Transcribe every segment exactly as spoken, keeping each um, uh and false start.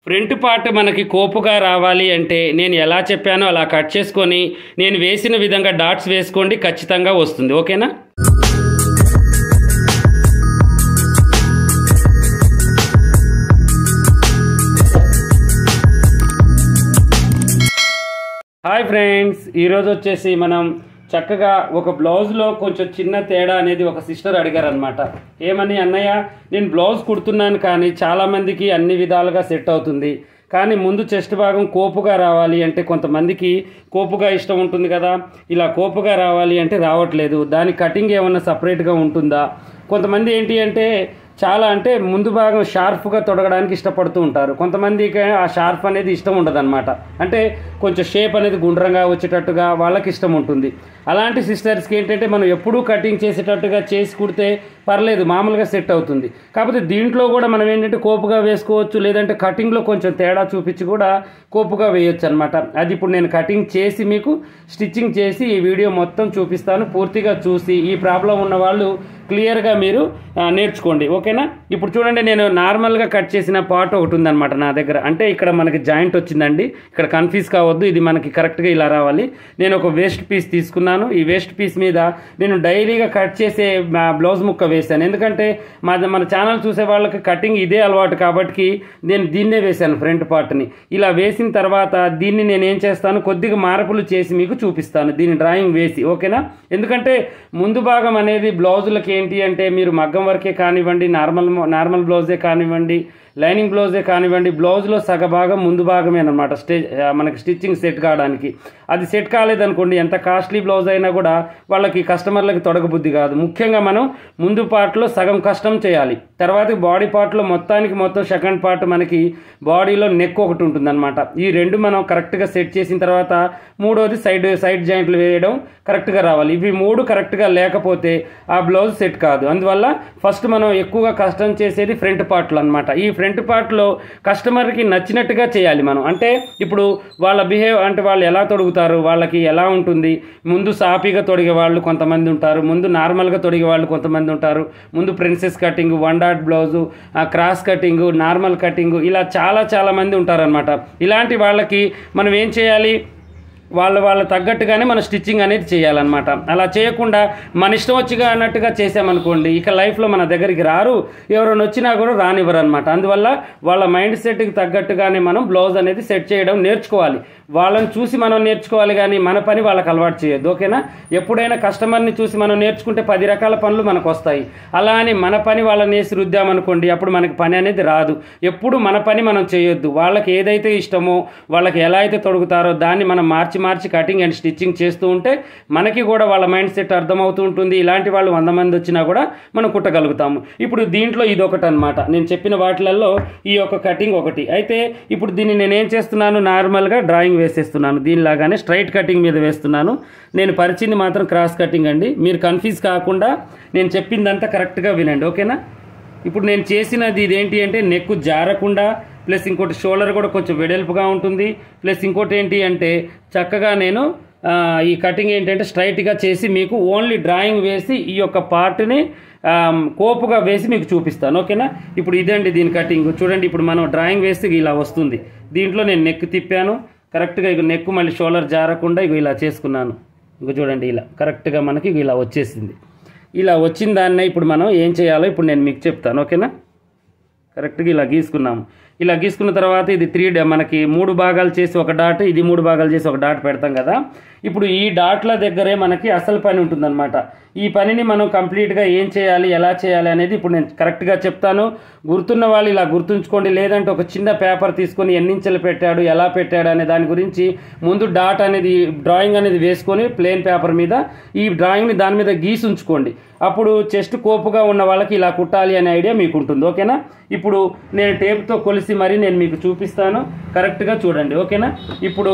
Front part మనకి కోపుగా రావాలి అంటే నేను ఎలా చెప్పానో అలా కట్ చేసుకొని నేను వేసిన విధంగా డాట్స్ వేసుకోండి, ఖచ్చితంగా వస్తుంది. ఓకేనా? హాయ్ ఫ్రెండ్స్, ఈరోజు వచ్చేసి మనం చక్కగా ఒక బ్లౌజ్లో కొంచెం చిన్న తేడా అనేది ఒక సిస్టర్ అడిగారు అనమాట. ఏమని, అన్నయ్య నేను బ్లౌజ్ కుడుతున్నాను కానీ చాలామందికి అన్ని విధాలుగా సెట్ అవుతుంది, కానీ ముందు చెస్ట్ భాగం కోపుగా రావాలి అంటే కొంతమందికి కోపుగా ఇష్టం ఉంటుంది కదా, ఇలా కోపుగా రావాలి అంటే రావట్లేదు, దాని కటింగ్ ఏమన్నా సపరేట్గా ఉంటుందా? కొంతమంది ఏంటి అంటే చాలా అంటే ముందు భాగం షార్ప్గా తొడగడానికి ఇష్టపడుతూ ఉంటారు, కొంతమందికి ఆ షార్ప్ అనేది ఇష్టం ఉండదు అనమాట. అంటే కొంచెం షేప్ అనేది గుండ్రంగా వచ్చేటట్టుగా వాళ్ళకి ఇష్టం ఉంటుంది. అలాంటి సిస్టర్స్కి ఏంటంటే మనం ఎప్పుడూ కటింగ్ చేసేటట్టుగా చేసి కుడితే పర్లేదు, మామూలుగా సెట్ అవుతుంది. కాకపోతే దీంట్లో కూడా మనం ఏంటంటే కోపుగా వేసుకోవచ్చు, లేదంటే కటింగ్లో కొంచెం తేడా చూపించి కూడా కోపుగా వేయొచ్చు అనమాట. అది ఇప్పుడు నేను కటింగ్ చేసి మీకు స్టిచ్చింగ్ చేసి ఈ వీడియో మొత్తం చూపిస్తాను. పూర్తిగా చూసి ఈ ప్రాబ్లం ఉన్న వాళ్ళు క్లియర్గా మీరు నేర్చుకోండి. ఓకేనా? ఇప్పుడు చూడండి, నేను నార్మల్గా కట్ చేసిన పార్ట్ ఒకటి ఉందన్నమాట నా దగ్గర. అంటే ఇక్కడ మనకి జాయింట్ వచ్చిందండి, ఇక్కడ కన్ఫ్యూజ్ కావద్దు, ఇది మనకి కరెక్ట్గా ఇలా రావాలి. నేను ఒక వేస్ట్ పీస్ తీసుకున్నాను. ఈ వేస్ట్ పీస్ మీద నేను డైలీగా కట్ చేసే బ్లౌజ్ ముక్క వేశాను, ఎందుకంటే మా మన ఛానల్ చూసే వాళ్ళకి కటింగ్ ఇదే అలవాటు కాబట్టి నేను దీన్నే వేశాను ఫ్రంట్ పార్ట్ని. ఇలా వేసిన తర్వాత దీన్ని నేను ఏం చేస్తాను, కొద్దిగా మార్పులు చేసి మీకు చూపిస్తాను దీని డ్రాయింగ్ వేసి. ఓకేనా? ఎందుకంటే ముందు భాగం అనేది బ్లౌజులకి ఏంటి అంటే మీరు మగ్గం వరకే కానివ్వండి, నార్మల్ నార్మల్ బ్లౌజే కానివ్వండి, లైనింగ్ బ్లౌజే కానివ్వండి, బ్లౌజ్లో సగ భాగం ముందు భాగమేనమాట స్టే మనకి స్టిచ్చింగ్ సెట్ కావడానికి. అది సెట్ కాలేదనుకోండి, ఎంత కాస్ట్లీ బ్లౌజ్ అయినా కూడా వాళ్ళకి కస్టమర్లకి తొడగబుద్ధి కాదు. ముఖ్యంగా మనం ముందు పార్ట్లో సగం కష్టం చేయాలి, తర్వాత బాడీ పార్ట్లో మొత్తానికి మొత్తం సెకండ్ పార్ట్ మనకి బాడీలో నెక్ ఒకటి ఉంటుందన్నమాట. ఈ రెండు మనం కరెక్ట్గా సెట్ చేసిన తర్వాత మూడోది సైడ్ సైడ్ జాయింట్లు వేయడం కరెక్ట్గా రావాలి. ఇవి మూడు కరెక్ట్గా లేకపోతే ఆ బ్లౌజ్ సెట్ కాదు. అందువల్ల ఫస్ట్ మనం ఎక్కువగా కష్టం చేసేది ఫ్రంట్ పార్ట్లో అనమాట. ఈ ఫ్రంట్ పార్ట్లో కస్టమర్కి నచ్చినట్టుగా చేయాలి మనం. అంటే ఇప్పుడు వాళ్ళ బిహేవ్ అంటే వాళ్ళు ఎలా తొడుగుతారు, వాళ్ళకి ఎలా ఉంటుంది, ముందు సాఫీగా తొడిగే వాళ్ళు కొంతమంది ఉంటారు, ముందు నార్మల్గా తొడిగే వాళ్ళు కొంతమంది ఉంటారు, ముందు princess cutting, one dot blouse, cross cutting, normal cutting, ఇలా చాలా చాలా మంది ఉంటారనమాట. ఇలాంటి వాళ్ళకి మనం ఏం చేయాలి, వాళ్ళ వాళ్ళ తగ్గట్టుగానే మనం స్టిచ్చింగ్ అనేది చేయాలన్నమాట. అలా చేయకుండా మన ఇష్టం వచ్చిగా అన్నట్టుగా చేసామనుకోండి, ఇక లైఫ్లో మన దగ్గరికి రారు, ఎవరైనా వచ్చినా కూడా రానివ్వరు అనమాట. అందువల్ల వాళ్ళ మైండ్ సెట్కి తగ్గట్టుగానే మనం బ్లౌజ్ అనేది సెట్ చేయడం నేర్చుకోవాలి. వాళ్ళని చూసి మనం నేర్చుకోవాలి, కానీ మన పని వాళ్ళకి అలవాటు చేయొద్దు. ఓకేనా? ఎప్పుడైనా కస్టమర్ని చూసి మనం నేర్చుకుంటే పది రకాల పనులు మనకు వస్తాయి. అలా అని మన పని వాళ్ళని వేసి రుద్దామనుకోండి, అప్పుడు మనకి పని అనేది రాదు. ఎప్పుడు మన పని మనం చేయొద్దు. వాళ్ళకి ఏదైతే ఇష్టమో, వాళ్ళకి ఎలా అయితే తొడుగుతారో దాన్ని మనం మార్చి మార్చి కటింగ్ అండ్ స్టిచ్చింగ్ చేస్తూ ఉంటే మనకి కూడా వాళ్ళ మైండ్ సెట్ అర్థమవుతూ ఉంటుంది. ఇలాంటి వాళ్ళు వంద మంది వచ్చినా కూడా మనం కుట్టగలుగుతాము. ఇప్పుడు దీంట్లో ఇది ఒకటి అనమాట, నేను చెప్పిన వాటిలలో ఈ యొక్క కటింగ్ ఒకటి. అయితే ఇప్పుడు దీన్ని నేనేం చేస్తున్నాను, నార్మల్గా డ్రాయింగ్ వేసేస్తున్నాను. దీనిలాగానే స్ట్రైట్ కటింగ్ మీద వేస్తున్నాను. నేను పరిచింది మాత్రం క్రాస్ కటింగ్ అండి. మీరు కన్ఫ్యూజ్ కాకుండా నేను చెప్పిందంతా కరెక్ట్గా వినండి. ఓకేనా? ఇప్పుడు నేను చేసినది ఇదేంటి అంటే నెక్ జారకుండా, ప్లస్ ఇంకోటి షోల్డర్ కూడా కొంచెం వెడల్పుగా ఉంటుంది, ప్లస్ ఇంకోటి ఏంటి అంటే చక్కగా నేను ఈ కటింగ్ ఏంటంటే స్ట్రైట్గా చేసి మీకు ఓన్లీ డ్రాయింగ్ వేసి ఈ యొక్క పార్ట్ని కోపుగా వేసి మీకు చూపిస్తాను. ఓకేనా? ఇప్పుడు ఇదండి దీని కటింగ్. చూడండి, ఇప్పుడు మనం డ్రాయింగ్ వేసి ఇలా వస్తుంది. దీంట్లో నేను నెక్ తిప్పాను కరెక్ట్గా, ఇక నెక్ మళ్ళీ షోల్డర్ జారకుండా ఇక ఇలా చేసుకున్నాను. ఇంక చూడండి, ఇలా కరెక్ట్గా మనకి ఇలా వచ్చేసింది. ఇలా వచ్చిన దాన్నే ఇప్పుడు మనం ఏం చేయాలో ఇప్పుడు నేను మీకు చెప్తాను. ఓకేనా? కరెక్ట్గా ఇలా గీసుకున్నాము. ఇలా గీసుకున్న తర్వాత ఇది త్రీ మనకి మూడు భాగాలు చేసి ఒక డాట్, ఇది మూడు భాగాలు చేసి ఒక డాట్ పెడతాం కదా. ఇప్పుడు ఈ డాట్ల దగ్గరే మనకి అసలు పని ఉంటుందన్నమాట. ఈ పనిని మనం కంప్లీట్గా ఏం చేయాలి, ఎలా చేయాలి అనేది ఇప్పుడు నేను కరెక్ట్గా చెప్తాను. గుర్తున్న వాళ్ళు ఇలా గుర్తుంచుకోండి, లేదంటే ఒక చిన్న పేపర్ తీసుకొని ఎన్నించెలు పెట్టాడు, ఎలా పెట్టాడు అనే దాని గురించి ముందు డాట్ అనేది డ్రాయింగ్ అనేది వేసుకొని ప్లేన్ పేపర్ మీద ఈ డ్రాయింగ్ని దాని మీద గీసి ఉంచుకోండి. అప్పుడు చెస్ట్ కోపుగా ఉన్న వాళ్ళకి ఇలా కుట్టాలి అనే ఐడియా మీకు ఉంటుంది. ఓకేనా? ఇప్పుడు నేను టేప్తో కొలిసి మరి నేను మీకు చూపిస్తాను, కరెక్ట్గా చూడండి. ఓకేనా? ఇప్పుడు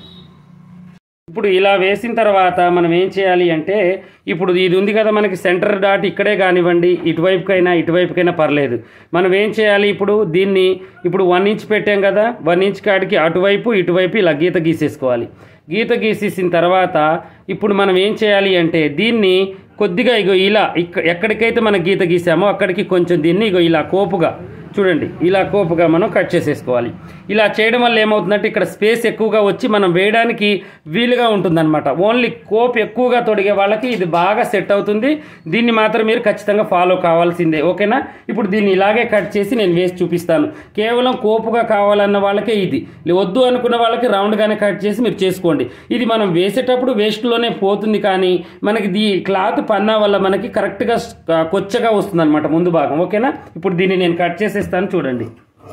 ఇప్పుడు ఇలా వేసిన తర్వాత మనం ఏం చేయాలి అంటే, ఇప్పుడు ఇది ఉంది కదా మనకి సెంటర్ డాట్, ఇక్కడే కానివ్వండి, ఇటువైపుకైనా ఇటువైపుకైనా పర్లేదు. మనం ఏం చేయాలి, ఇప్పుడు దీన్ని ఇప్పుడు వన్ ఇంచ్ పెట్టాం కదా, వన్ ఇంచ్ కాడికి అటువైపు ఇటువైపు ఇలా గీత గీసేసుకోవాలి. గీత గీసేసిన తర్వాత ఇప్పుడు మనం ఏం చేయాలి అంటే దీన్ని కొద్దిగా ఇగో ఇలా ఎక్కడికైతే మనం గీత గీసామో అక్కడికి కొంచెం దీన్ని ఇగో ఇలా కోపుగా చూడండి ఇలా కోపుగా మనం కట్ చేసేసుకోవాలి. ఇలా చేయడం వల్ల ఏమవుతుందంటే ఇక్కడ స్పేస్ ఎక్కువగా వచ్చి మనం వేయడానికి వీలుగా ఉంటుందన్నమాట. ఓన్లీ కోపు ఎక్కువగా తొడిగే వాళ్ళకి ఇది బాగా సెట్ అవుతుంది. దీన్ని మాత్రం మీరు ఖచ్చితంగా ఫాలో కావాల్సిందే, ఓకేనా. ఇప్పుడు దీన్ని ఇలాగే కట్ చేసి నేను వేసి చూపిస్తాను. కేవలం కోపుగా కావాలన్న వాళ్ళకే ఇది, వద్దు అనుకున్న వాళ్ళకి రౌండ్గానే కట్ చేసి మీరు చేసుకోండి. ఇది మనం వేసేటప్పుడు వేస్ట్లోనే పోతుంది, కానీ మనకి దీ క్లాత్ పన్నా వల్ల మనకి కరెక్ట్గా కొచ్చగా వస్తుంది అనమాట ముందు భాగం, ఓకేనా. ఇప్పుడు దీన్ని నేను కట్ చేసేస్తాను చూడండి.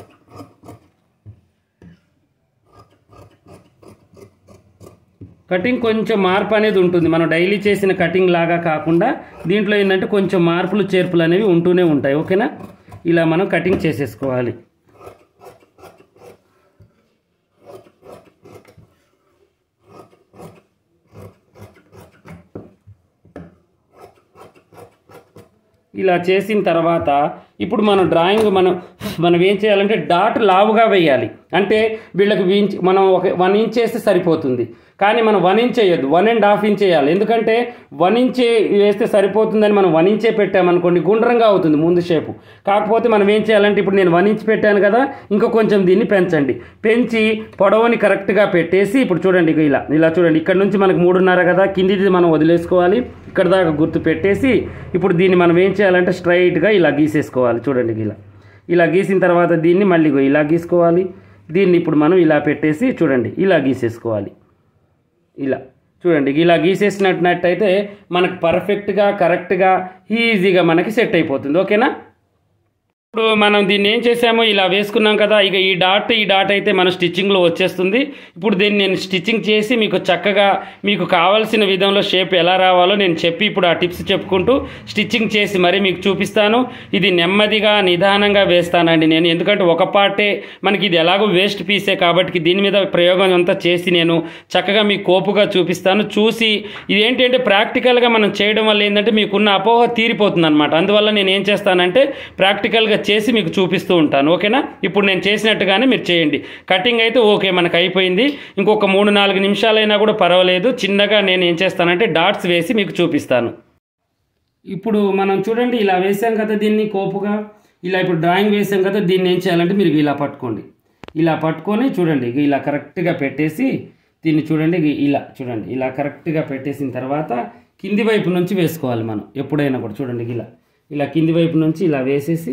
కటింగ్ కొంచెం మార్పు అనేది ఉంటుంది, మనం డైలీ చేసిన కటింగ్ లాగా కాకుండా దీంట్లో ఏంటంటే కొంచెం మార్పులు చేర్పులు అనేవి ఉంటూనే ఉంటాయి, ఓకేనా. ఇలా మనం కటింగ్ చేసేసుకోవాలి. ఇలా చేసిన తర్వాత ఇప్పుడు మనం డ్రాయింగ్ మనం మనం ఏం చేయాలంటే డాట్ లావుగా వేయాలి. అంటే వీళ్ళకి మనం ఒక వన్ ఇంచ్ వేస్తే సరిపోతుంది, కానీ మనం వన్ ఇంచ్ వేయద్దు, వన్ అండ్ హాఫ్ ఇంచ్ వేయాలి. ఎందుకంటే వన్ ఇంచ్ వేస్తే సరిపోతుందని మనం వన్ ఇంచే పెట్టామనుకోండి గుండ్రంగా అవుతుంది ముందు షేపు. కాకపోతే మనం ఏం చేయాలంటే ఇప్పుడు నేను వన్ ఇంచ్ పెట్టాను కదా, ఇంకా కొంచెం దీన్ని పెంచండి. పెంచి పొడవుని కరెక్ట్గా పెట్టేసి ఇప్పుడు చూడండి ఇలా ఇలా చూడండి, ఇక్కడ నుంచి మనకు మూడున్నర కదా, కిందిది మనం వదిలేసుకోవాలి. ఇక్కడ దాకా గుర్తు పెట్టేసి ఇప్పుడు దీన్ని మనం ఏం చేయాలంటే స్ట్రైట్గా ఇలా గీసేసుకోవాలి. చూడండి ఇలా ఇలా గీసిన తర్వాత దీన్ని మళ్ళీ ఇలా గీసుకోవాలి. దీన్ని ఇప్పుడు మనం ఇలా పెట్టేసి చూడండి ఇలా గీసేసుకోవాలి. ఇలా చూడండి ఇలా గీసేసినట్టయితే మనకు పర్ఫెక్ట్గా కరెక్ట్గా ఈజీగా మనకి సెట్ అయిపోతుంది, ఓకేనా. ఇప్పుడు మనం దీన్ని ఏం చేసామో ఇలా వేసుకున్నాం కదా, ఇక ఈ డాట్ ఈ డాట్ అయితే మన స్టిచ్చింగ్లో వచ్చేస్తుంది. ఇప్పుడు దీన్ని నేను స్టిచ్చింగ్ చేసి మీకు చక్కగా మీకు కావాల్సిన విధంలో షేప్ ఎలా రావాలో నేను చెప్పి ఇప్పుడు ఆ టిప్స్ చెప్పుకుంటూ స్టిచ్చింగ్ చేసి మరీ మీకు చూపిస్తాను. ఇది నెమ్మదిగా నిదానంగా వేస్తానండి నేను, ఎందుకంటే ఒక పార్టే మనకి ఇది ఎలాగో వేస్ట్ పీసే కాబట్టి దీని మీద ప్రయోగం అంతా చేసి నేను చక్కగా మీకు కోపుగా చూపిస్తాను. చూసి ఇదేంటంటే ప్రాక్టికల్గా మనం చేయడం వల్ల ఏంటంటే మీకున్న అపోహ తీరిపోతుంది అనమాట. అందువల్ల నేను ఏం చేస్తానంటే ప్రాక్టికల్గా చేసి మీకు చూపిస్తూ ఉంటాను, ఓకేనా. ఇప్పుడు నేను చేసినట్టుగానే మీరు చేయండి. కటింగ్ అయితే ఓకే మనకు అయిపోయింది, ఇంకొక మూడు నాలుగు నిమిషాలైనా కూడా పర్వాలేదు. చిన్నగా నేను ఏం చేస్తానంటే డాట్స్ వేసి మీకు చూపిస్తాను. ఇప్పుడు మనం చూడండి ఇలా వేసాం కదా దీన్ని కోపుగా, ఇలా ఇప్పుడు డ్రాయింగ్ వేసాం కదా, దీన్ని ఏం చేయాలంటే మీరు ఇలా పట్టుకోండి. ఇలా పట్టుకొని చూడండి ఇలా కరెక్ట్గా పెట్టేసి దీన్ని చూడండి ఇలా చూడండి ఇలా కరెక్ట్గా పెట్టేసిన తర్వాత కింది వైపు నుంచి వేసుకోవాలి మనం ఎప్పుడైనా కూడా. చూడండి ఇలా ఇలా కింది వైపు నుంచి ఇలా వేసేసి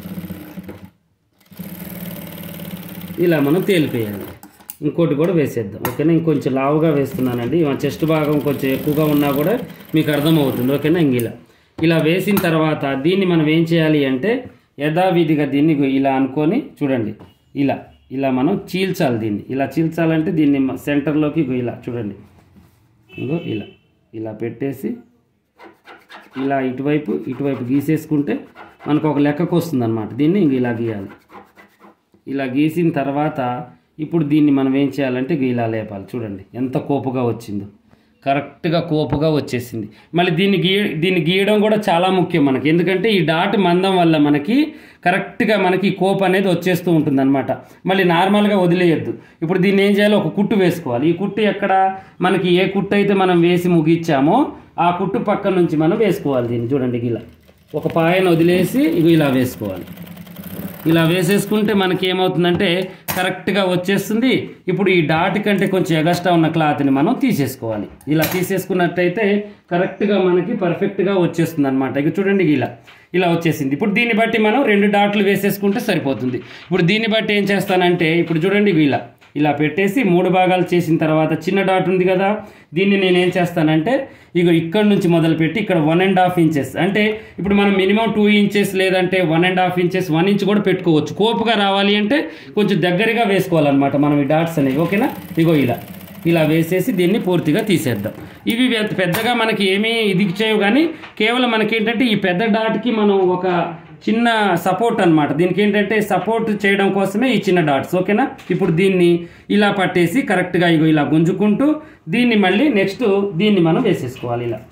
ఇలా మనం తేలిపేయాలి. ఇంకోటి కూడా వేసేద్దాం, ఓకేనా. ఇంకొంచెం లావుగా వేస్తున్నానండి, చెస్ట్ భాగం కొంచెం ఎక్కువగా ఉన్నా కూడా మీకు అర్థమవుతుంది, ఓకేనా. ఇంక ఇలా ఇలా వేసిన తర్వాత దీన్ని మనం ఏం చేయాలి అంటే యథావిధిగా దీన్ని ఇలా అనుకొని చూడండి ఇలా ఇలా మనం చీల్చాలి. దీన్ని ఇలా చీల్చాలంటే దీన్ని సెంటర్లోకి ఇలా చూడండి ఇంకో ఇలా ఇలా పెట్టేసి ఇలా ఇటువైపు ఇటువైపు గీసేసుకుంటే మనకు ఒక లెక్కకు వస్తుంది అనమాట. దీన్ని ఇంక ఇలా గీయాలి. ఇలా గీసిన తర్వాత ఇప్పుడు దీన్ని మనం ఏం చేయాలంటే ఇలా లేపాలి. చూడండి ఎంత కోపుగా వచ్చిందో, కరెక్ట్గా కోపుగా వచ్చేసింది. మళ్ళీ దీన్ని గీయ దీన్ని గీయడం కూడా చాలా ముఖ్యం మనకి, ఎందుకంటే ఈ డాట్ మందం వల్ల మనకి కరెక్ట్గా మనకి కోపు అనేది వచ్చేస్తూ ఉంటుంది అనమాట. మళ్ళీ నార్మల్గా వదిలేయద్దు. ఇప్పుడు దీన్ని ఏం చేయాలి, ఒక కుట్టు వేసుకోవాలి. ఈ కుట్టు ఎక్కడ మనకి ఏ కుట్టు అయితే మనం వేసి ముగించామో ఆ కుట్టు పక్క నుంచి మనం వేసుకోవాలి. దీన్ని చూడండి ఇలా ఒక పాయను వదిలేసి ఇవి ఇలా వేసుకోవాలి. ఇలా వేసేసుకుంటే మనకి ఏమవుతుందంటే కరెక్ట్గా వచ్చేస్తుంది. ఇప్పుడు ఈ డాట్ కంటే కొంచెం ఎగస్ట్రా ఉన్న క్లాత్ని మనం తీసేసుకోవాలి. ఇలా తీసేసుకున్నట్టయితే కరెక్ట్గా మనకి పర్ఫెక్ట్గా వచ్చేస్తుంది అనమాట. ఇక చూడండి ఇలా ఇలా వచ్చేసింది. ఇప్పుడు దీన్ని బట్టి మనం రెండు డాట్లు వేసేసుకుంటే సరిపోతుంది. ఇప్పుడు దీన్ని బట్టి ఏం చేస్తానంటే ఇప్పుడు చూడండి ఇలా ఇలా పెట్టేసి మూడు భాగాలు చేసిన తర్వాత చిన్న డాట్ ఉంది కదా, దీన్ని నేను ఏం చేస్తానంటే ఇక ఇక్కడ నుంచి మొదలుపెట్టి ఇక్కడ వన్ అండ్ హాఫ్ ఇంచెస్ అంటే ఇప్పుడు మనం మినిమం టూ ఇంచెస్ లేదంటే one and half inches one inch కూడా పెట్టుకోవచ్చు. కోపుగా రావాలి అంటే కొంచెం దగ్గరగా వేసుకోవాలన్నమాట మనం ఈ డాట్స్ అనేవి, ఓకేనా. ఇగో ఇలా ఇలా వేసేసి దీన్ని పూర్తిగా తీసేద్దాం. ఇవి పెద్దగా మనకి ఏమీ ఇది చేయవు, కానీ కేవలం మనకి ఏంటంటే ఈ పెద్ద డాట్కి మనం ఒక చిన్న సపోర్ట్ అనమాట. దీనికి ఏంటంటే సపోర్ట్ చేయడం కోసమే ఈ చిన్న డాట్స్, ఓకేనా. ఇప్పుడు దీన్ని ఇలా పట్టేసి కరెక్ట్గా ఇగో ఇలా గుంజుకుంటూ దీన్ని మళ్ళీ నెక్స్ట్ దీన్ని మనం వేసేసుకోవాలి. ఇలా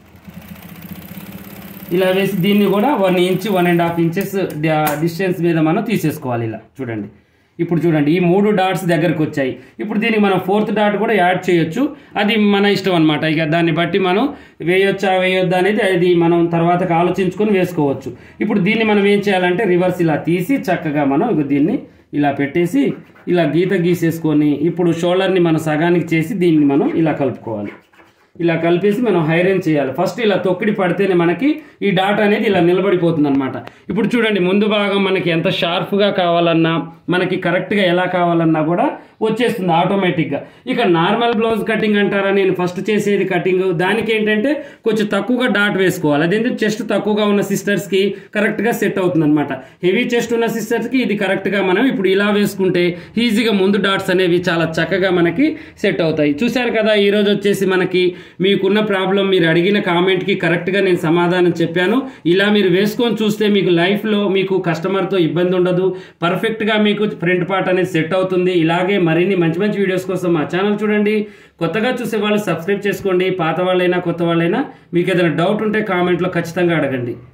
ఇలా వేసి దీన్ని కూడా one inch one and half inches distance మీద మనం తీసేసుకోవాలి. ఇలా చూడండి ఇప్పుడు చూడండి ఈ మూడు డాట్స్ దగ్గరకు వచ్చాయి. ఇప్పుడు దీనికి మనం ఫోర్త్ డాట్ కూడా యాడ్ చేయొచ్చు, అది మన ఇష్టం అనమాట. ఇక దాన్ని బట్టి మనం వేయొచ్చా వేయొద్దా అనేది అది మనం తర్వాతకు ఆలోచించుకొని వేసుకోవచ్చు. ఇప్పుడు దీన్ని మనం ఏం చేయాలంటే రివర్స్ ఇలా తీసి చక్కగా మనం ఇక దీన్ని ఇలా పెట్టేసి ఇలా గీత గీసేసుకొని ఇప్పుడు షోల్డర్ని మనం సగానికి చేసి దీన్ని మనం ఇలా కలుపుకోవాలి. ఇలా కలిపేసి మనం హైరన్ చేయాలి. ఫస్ట్ ఇలా తొక్కిడి పడితేనే మనకి ఈ డాట్ అనేది ఇలా నిలబడిపోతుంది అనమాట. ఇప్పుడు చూడండి ముందు భాగం మనకి ఎంత షార్ప్గా కావాలన్నా మనకి కరెక్ట్గా ఎలా కావాలన్నా కూడా వచ్చేస్తుంది ఆటోమేటిక్గా. ఇక నార్మల్ బ్లౌజ్ కటింగ్ అంటారా, నేను ఫస్ట్ చేసేది కటింగ్, దానికి ఏంటంటే కొంచెం తక్కువగా డాట్ వేసుకోవాలి. అదేంటంటే చెస్ట్ తక్కువగా ఉన్న సిస్టర్స్కి కరెక్ట్గా సెట్ అవుతుంది అనమాట. హెవీ చెస్ట్ ఉన్న సిస్టర్స్కి ఇది కరెక్ట్గా మనం ఇప్పుడు ఇలా వేసుకుంటే ఈజీగా ముందు డాట్స్ అనేవి చాలా చక్కగా మనకి సెట్ అవుతాయి. చూశారు కదా, ఈరోజు వచ్చేసి మనకి మీకున్న ప్రాబ్లం మీరు అడిగిన కామెంట్కి కరెక్ట్గా నేను సమాధానం చెప్పాను. ఇలా మీరు వేసుకొని చూస్తే మీకు లైఫ్లో మీకు కస్టమర్తో ఇబ్బంది ఉండదు, పర్ఫెక్ట్గా మీకు ఫ్రంట్ పార్ట్ అనేది సెట్ అవుతుంది. ఇలాగే మరిన్ని మంచి మంచి వీడియోస్ కోసం మా ఛానల్ చూడండి. కొత్తగా చూసే వాళ్ళు సబ్స్క్రైబ్ చేసుకోండి. పాత వాళ్ళైనా కొత్త వాళ్ళైనా మీకు ఏదైనా డౌట్ ఉంటే కామెంట్లో ఖచ్చితంగా అడగండి.